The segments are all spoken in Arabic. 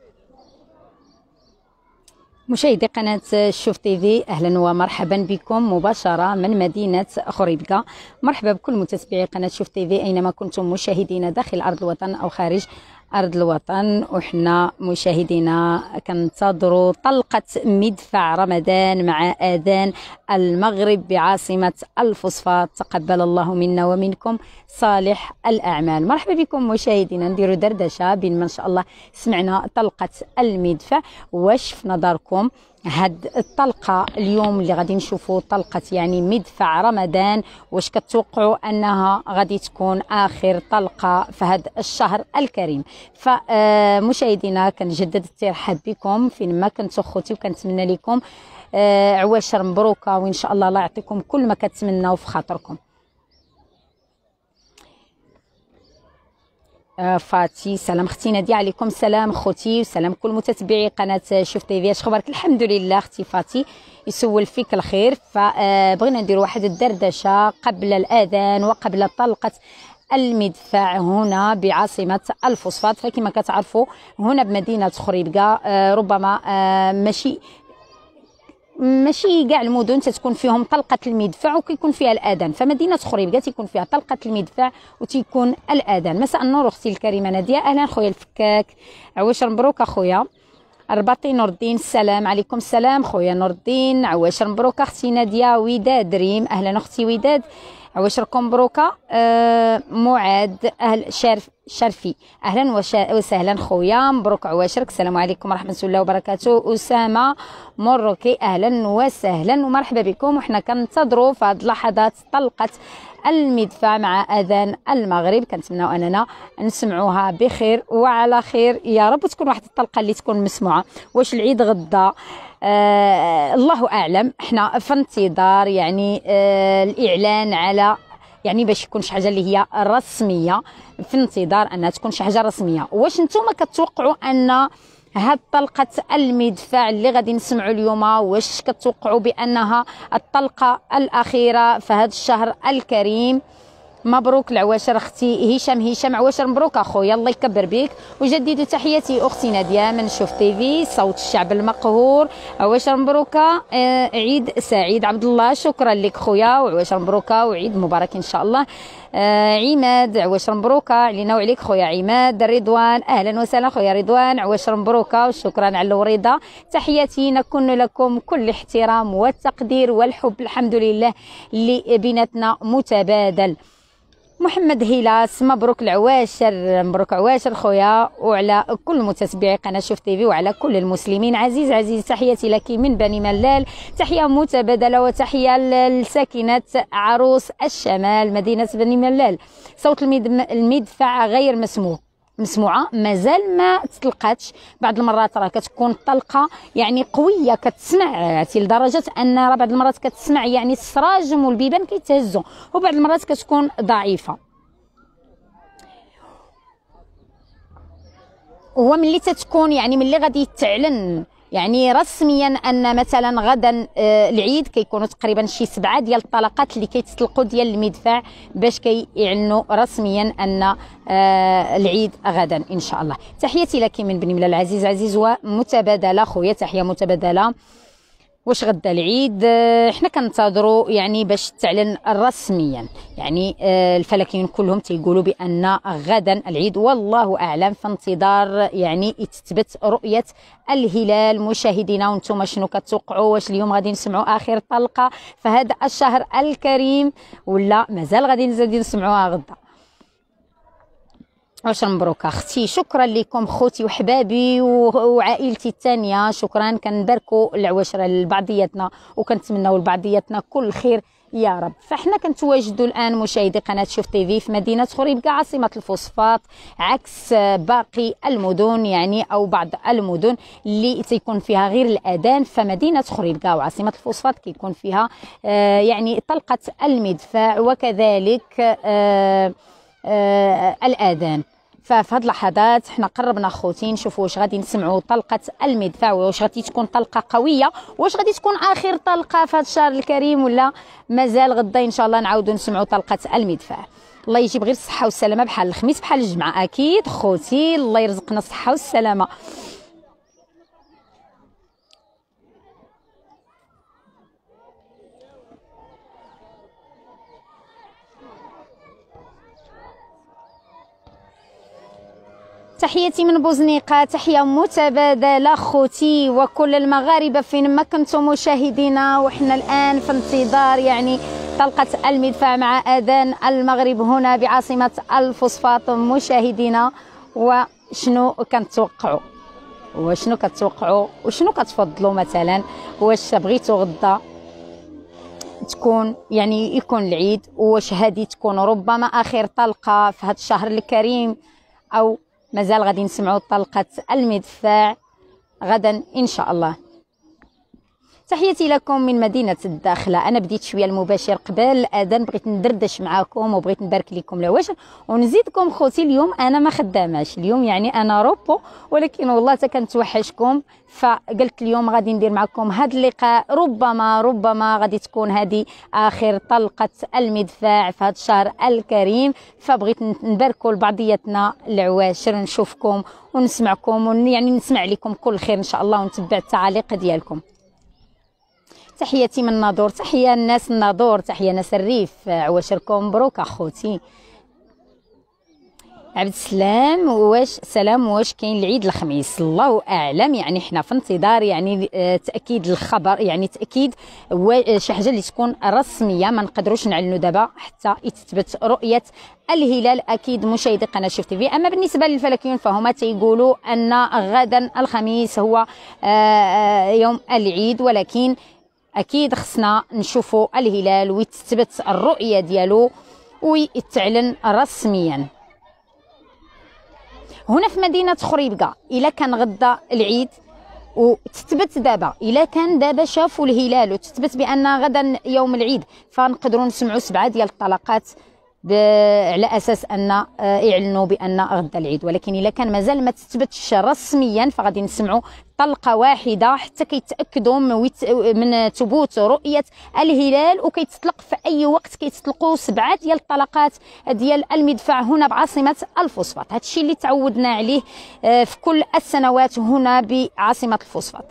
مشاهدي قناة شوف تيفي، أهلا ومرحبا بكم مباشرة من مدينة خريبكة. مرحبا بكل متابعي قناة شوف تيفي أينما كنتم مشاهدينا داخل أرض الوطن أو خارج أرض الوطن. وحنا مشاهدينا كنتظروا طلقة مدفع رمضان مع آذان المغرب بعاصمة الفوسفات. تقبل الله منا ومنكم صالح الأعمال. مرحبا بكم مشاهدينا، نديروا دردشة بين ما إن شاء الله سمعنا طلقة المدفع. واش في نظركم هاد الطلقة اليوم اللي غادي نشوفوا طلقة يعني مدفع رمضان، واش كتوقعوا انها غادي تكون اخر طلقة في هذا الشهر الكريم؟ فمشاهدينا كنجدد الترحاب بكم فين ما كنتو خوتي، وكنتمنى لكم عواشر مبروكة، وان شاء الله يعطيكم كل ما كتمناو في خاطركم. فاتي سلام اختي ناديه، عليكم سلام خوتي وسلام كل متتبعي قناه شوف تيفي. اش خبارك؟ الحمد لله اختي فاتي، يسول فيك الخير. فبغينا ندير واحد الدردشه قبل الاذان وقبل طلقه المدفع هنا بعاصمه الفوسفات. فكما كتعرفوا هنا بمدينه خريبكه ربما ماشي كاع المدن تتكون فيهم طلقه المدفع وكيكون فيها الاذان، فمدينه خريبكه تيكون فيها طلقه المدفع وتيكون الاذان. مساء النور اختي الكريمه ناديه، اهلا خويا الفكاك، عواشر مبروك اخويا الرباطي نور الدين. السلام عليكم. السلام خويا نور الدين، عواشر مبروك اختي ناديه. وداد ريم، اهلا اختي وداد، عواشركم مبروكه. معاذ اهل شرفي، اهلا وسهلا خويا، مبروك عواشرك. السلام عليكم ورحمه الله وبركاته. اسامه مروكي، اهلا وسهلا ومرحبا بكم. وحنا كنتظروا في هذه اللحظات طلقه المدفع مع اذان المغرب، كنتمناو اننا نسمعوها بخير وعلى خير يا رب، تكون واحد الطلقه اللي تكون مسموعه. واش العيد غدا؟ الله اعلم، احنا في انتظار يعني الاعلان على يعني باش يكون شي حاجه اللي هي رسميه، في انتظار انها تكون شي حاجه رسميه. واش نتوما كتوقعوا ان هاد طلقه المدفع اللي غادي نسمعوا اليوم واش كتوقعوا بانها الطلقه الاخيره في هذا الشهر الكريم؟ مبروك العواشر اختي هشام عواشر مبروك اخويا، الله يكبر بك. وجددوا تحياتي اختي ناديه من شوف تيفي صوت الشعب المقهور. عواشر مبروكه، عيد سعيد عبد الله، شكرا لك خويا، وعواشر مبروكه وعيد مبارك ان شاء الله. عماد عواشر مبروكه علينا وعليك خويا عماد. رضوان اهلا وسهلا خويا رضوان، عواشر مبروكه وشكرا على الوريده. تحياتي نكون لكم كل احترام والتقدير والحب، الحمد لله اللي بيناتنا متبادل. محمد هيلاس مبروك العواشر، مبروك عواشر خويا، وعلى كل متتبعي قناه شوف تيفي وعلى كل المسلمين. عزيز تحياتي لك من بني ملال، تحيه متبادله وتحيه لساكنه عروس الشمال مدينه بني ملال. صوت المدفع غير مسموعه، مازال ما تطلقاتش. بعض المرات راه كتكون طلقه يعني قويه كتسمع لدرجه ان راه بعض المرات كتسمع يعني السراجم والبيبان كيتهزوا، وبعض المرات كتكون ضعيفه. هو ملي تتكون يعني ملي غادي تعلن يعني رسميا ان مثلا غدا العيد، كيكونوا تقريبا شي 7 ديال الطلقات اللي كيتطلقوا ديال المدفع باش كيعلنوا رسميا ان العيد غدا ان شاء الله. تحياتي لك من بني ملال عزيز ومتبادله خويا، تحيه متبادله. واش غدا العيد؟ حنا كنتظروا يعني باش تعلن رسميا، يعني الفلكيين كلهم تيقولوا بان غدا العيد، والله اعلم، في انتظار يعني تثبت رؤيه الهلال. مشاهدينا وانتم شنو كتوقعوا؟ واش اليوم غادي نسمعوا اخر طلقه في هذا الشهر الكريم ولا مازال غادي نسمعوها غدا؟ عشر مبروك اختي، شكرا لكم خوتي وحبابي وعائلتي الثانيه، شكرا. كنباركوا العواشر لبعضياتنا وكنتمناو لبعضياتنا كل خير يا رب. فاحنا كنتواجدوا الان مشاهدي قناه شوف تيفي في مدينه خريبكه عاصمه الفوسفات، عكس باقي المدن يعني او بعض المدن اللي تيكون فيها غير الاذان. فمدينه خريبكه وعاصمه الفوسفات كيكون فيها يعني طلقه المدفع وكذلك الاذان. ففي هاد اللحظات حنا قربنا خوتي نشوفوا واش غادي نسمعوا طلقه المدفع، واش غادي تكون طلقه قويه، واش غادي تكون اخر طلقه في هذا الشهر الكريم ولا مازال غدا ان شاء الله نعاودوا نسمعوا طلقه المدفع. الله يجيب غير الصحه والسلامه بحال الخميس بحال الجمعه، اكيد خوتي الله يرزقنا الصحه والسلامه. تحياتي من بوزنيقة، تحية متبادلة خوتي وكل المغاربة فين ما كنتم مشاهدينا. وحنا الآن في انتظار يعني طلقة المدفع مع أذان المغرب هنا بعاصمة الفوسفات مشاهدينا. وشنو كنتوقعوا وشنو كتفضلوا مثلا؟ واش بغيتوا غدا تكون يعني يكون العيد، واش هذه تكون ربما آخر طلقة في هذا الشهر الكريم، أو مازال غادي نسمعوا طلقة المدفع غدا إن شاء الله. تحياتي لكم من مدينة الداخلة. أنا بديت شوية المباشر قبل الأذان، بغيت ندردش معاكم وبغيت نبارك لكم العواشر ونزيدكم خوتي. اليوم أنا ما خداماش، اليوم يعني أنا روبو، ولكن والله تا كنتوحشكم، فقلت اليوم غادي ندير معكم هذا اللقاء. ربما غادي تكون هذه آخر طلقة المدفع في هذا الشهر الكريم، فبغيت نباركوا لبعضياتنا العواشر، نشوفكم ونسمعكم يعني نسمع لكم كل خير إن شاء الله، ونتبع التعاليق ديالكم. تحياتي من الناظور، تحيه الناس الناظور، تحيه ناس الريف، عواشركم مبروك اخوتي. عبد السلام واش كاين العيد الخميس؟ الله اعلم، يعني حنا في انتظار يعني تاكيد الخبر، يعني تاكيد شي حاجه اللي تكون رسميه، ما نقدروش نعلنوا دابا حتى يتثبت رؤيه الهلال. اكيد مشاهدي قناه شوف تي في. اما بالنسبه للفلكيون فهما تيقولوا ان غدا الخميس هو يوم العيد، ولكن اكيد خصنا نشوفوا الهلال ويتثبت الرؤيه ديالو ويتعلن رسميا. هنا في مدينه خريبكا الا كان غدا العيد وتثبت دابا، الا كان دابا شافوا الهلال وتثبت بان غدا يوم العيد، فنقدروا نسمعوا 7 ديال الطلقات على اساس ان يعلنوا بان غدا العيد. ولكن الا كان مازال ما تثبتش رسميا فغادي نسمعوا طلقه واحده حتى كيتاكدوا من ثبوت رؤيه الهلال، وكيتطلق في اي وقت كيتطلقوا 7 ديال الطلقات ديال المدفع هنا بعاصمه الفوسفات. هذا الشيء اللي تعودنا عليه في كل السنوات هنا بعاصمه الفوسفات.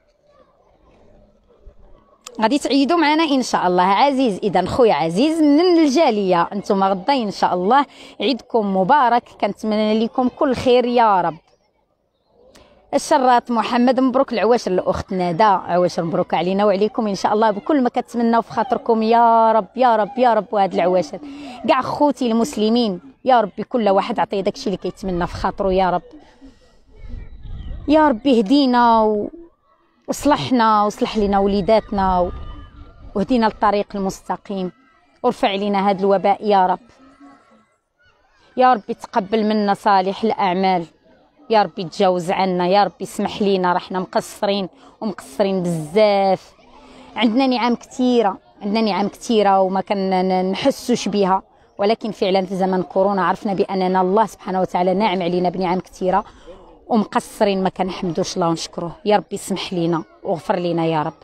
غادي تعيدوا معنا ان شاء الله عزيز. اذا خويا عزيز من الجاليه، انتم غدا ان شاء الله عيدكم مبارك، كنتمنى لكم كل خير يا رب. الشراط محمد مبروك العواشر، الاخت ندى عواشر مبروك علينا وعليكم ان شاء الله بكل ما كتمناو في خاطركم يا رب يا رب يا رب. وهاد العواشر كاع خوتي المسلمين يا ربي كل واحد عطيه داكشي اللي كيتمنى في خاطره يا رب. يا ربي اهدينا وصلحنا وصلح لنا وليداتنا وهدينا للطريق المستقيم، وارفع لنا هذا الوباء يا رب. يا ربي تقبل منا صالح الاعمال، يا ربي تجاوز عنا، يا ربي اسمح لينا، راحنا مقصرين ومقصرين بزاف. عندنا نعم كثيره وما كنحسوش بها، ولكن فعلا في زمن كورونا عرفنا باننا الله سبحانه وتعالى ناعم علينا بنعم كثيره ومقصرين ما كنحمدوش الله ونشكروه. يا ربي اسمح لينا واغفر لينا يا رب.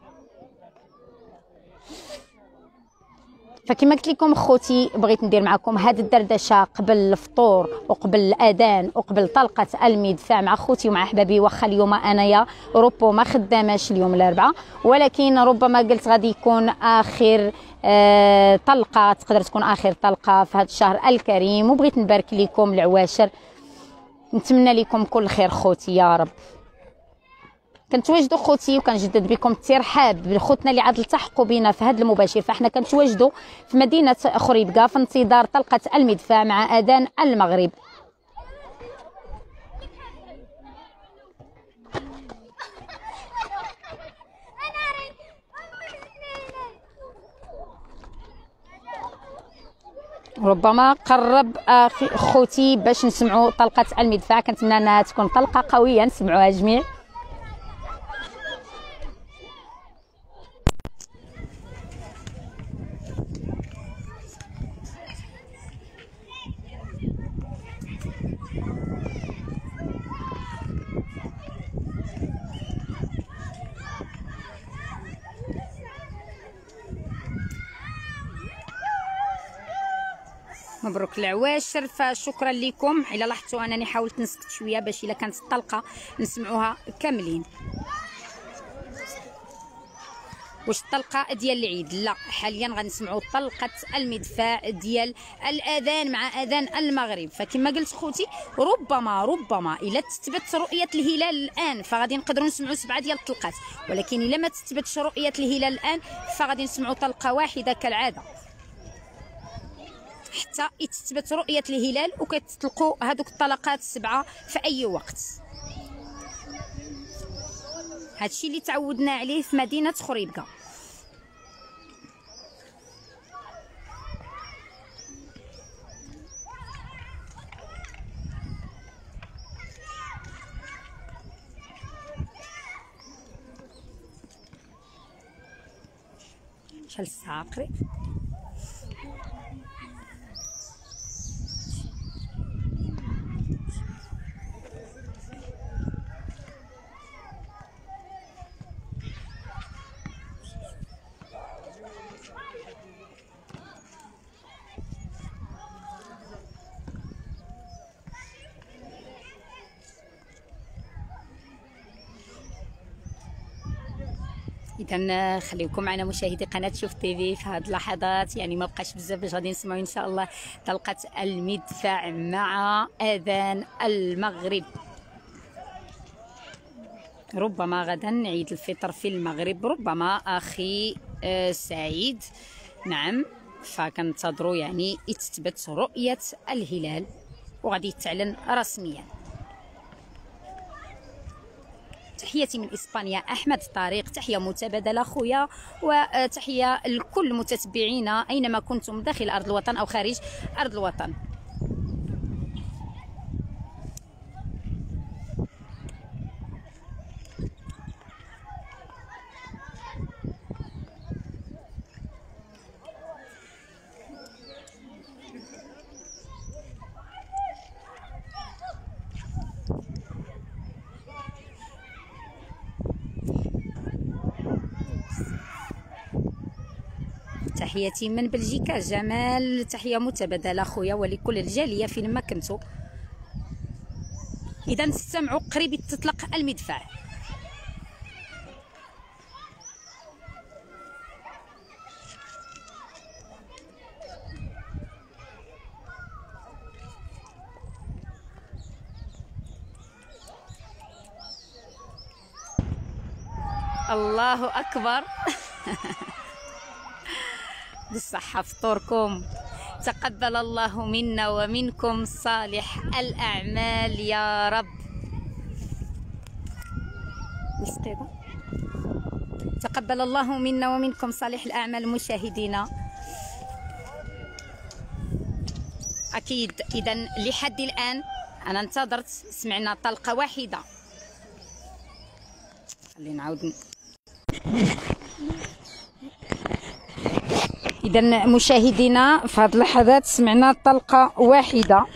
فكما قلت لكم خوتي بغيت ندير معكم هذه الدردشه قبل الفطور وقبل الاذان وقبل طلقه المدفع مع خوتي ومع احبابي. واخا اليوم انايا روبو ما خداماش اليوم الاربعاء، ولكن ربما قلت غادي يكون اخر طلقه، تقدر تكون اخر طلقه في هذا الشهر الكريم، وبغيت نبارك لكم العواشر، نتمنى لكم كل خير خوتي يا رب. كنتواجدوا خوتي وكنجدد بكم الترحاب بخوتنا اللي عاد التحقوا بنا في هذا المباشر. فاحنا كنتواجدوا في مدينه خريبكا في انتظار طلقه المدفع مع اذان المغرب. ربما قرب خوتي باش نسمعوا طلقه المدفع، كنتمنى انها تكون طلقه قويه نسمعوها جميع. مبروك العواشر، فشكرا لكم. الا لاحظتوا انني حاولت نسكت شويه باش الا كانت الطلقه نسمعوها كاملين. واش الطلقه ديال العيد؟ لا، حاليا غنسمعوا طلقه المدفع ديال الاذان مع اذان المغرب. فكما قلت خوتي، ربما الا تثبت رؤيه الهلال الان فغادي نقدروا نسمعوا 7 ديال الطلقات، ولكن الا ما تثبتش رؤيه الهلال الان فغادي نسمعوا طلقه واحده كالعاده حتى تثبت رؤيه الهلال، وكتطلقوا هذوك الطلقات 7 في اي وقت. هادشي اللي تعودنا عليه في مدينه خريبكه. شحال الساعه قريب؟ اذا خليكم معنا مشاهدي قناه شوف تيفي في هذه اللحظات. يعني ما بقاش بزاف باش غادي نسمعوا ان شاء الله طلقه المدفع مع اذان المغرب. ربما غدا عيد الفطر في المغرب، ربما اخي سعيد. نعم، فكنتظروا يعني تثبت رؤيه الهلال وغادي يتعلن رسميا. تحياتي من اسبانيا احمد طارق، تحيه متبادله خويا، وتحيه لكل متتبعينا اينما كنتم داخل ارض الوطن او خارج ارض الوطن. تحياتي من بلجيكا جمال، تحيه متبادله خويا، ولكل الجاليه فينما كنتو. اذا استمعوا، قريب تطلق المدفع. الله اكبر. بالصحة فطوركم، تقبل الله منا ومنكم صالح الأعمال يا رب. تقبل الله منا ومنكم صالح الأعمال مشاهدينا. أكيد. إذا لحد الآن أنا انتظرت، سمعنا طلقة واحدة. خلينا نعاود. إذا مشاهدينا في هذه اللحظات سمعنا طلقة واحدة،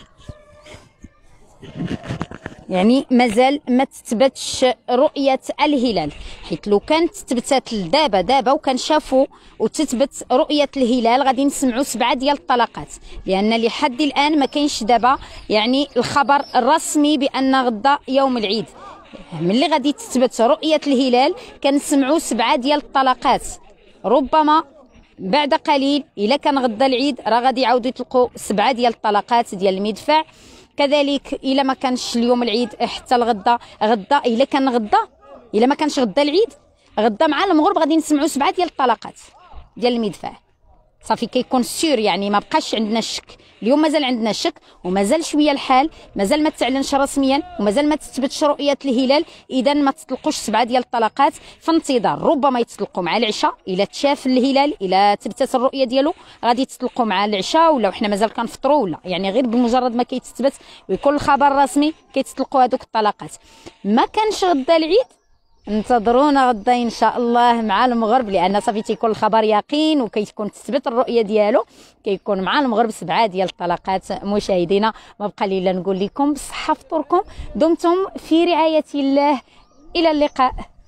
يعني مازال ما تثبتش رؤية الهلال، حيت لو كانت تثبتات دابا وكان شافوا وتثبت رؤية الهلال غادي نسمعوا 7 ديال الطلقات، لأن لحد الآن ما كاينش دابا يعني الخبر الرسمي بأن غدا يوم العيد. ملي غادي تثبت رؤية الهلال كنسمعوا 7 ديال الطلقات. ربما بعد قليل الا كان غدا العيد راه غادي يعاودوا يطلقوا 7 ديال الطلقات ديال المدفع. كذلك الا ما كانش اليوم العيد حتى الغدا، الا كان غدا، الا ما كانش غدا العيد، غدا مع المغرب غادي نسمعوا 7 ديال الطلقات ديال المدفع. صافي كيكون سير، يعني ما بقاش عندنا الشك. اليوم مازال عندنا الشك ومازال شويه الحال، مازال ما تعلنش رسميا ومازال ما تثبتش رؤيه الهلال. اذا ما تطلقوش 7 ديال الطلقات في انتظار، ربما يتطلقوا مع العشاء الا تشاف الهلال، الا ثبتت الرؤيه ديالو غادي يتطلقوا مع العشاء، ولا حنا مازال كنفطروا، ولا يعني غير بمجرد ما كيتثبت ويكون الخبر رسمي كيتطلقوا هذوك الطلقات. ما كانش غدا العيد، انتظرونا غدا ان شاء الله مع المغرب، لان صافي تيكون الخبر يقين وكيكون تثبت الرؤيه ديالو، كيكون مع المغرب 7 ديال الطلقات. مشاهدينا ما بقى لي الا نقول لكم بصحه فطوركم، دمتم في رعايه الله، الى اللقاء.